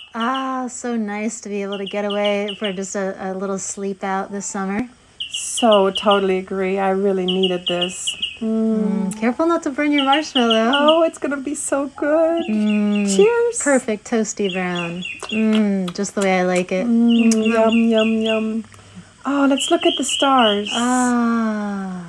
Ah, so nice to be able to get away for just a little sleep out this summer. So totally agree. I really needed this. Careful not to burn your marshmallow. Oh, it's gonna be so good. Cheers. Perfect toasty brown. Just the way I like it. Yum, yum, yum. Oh, let's look at the stars. Ah.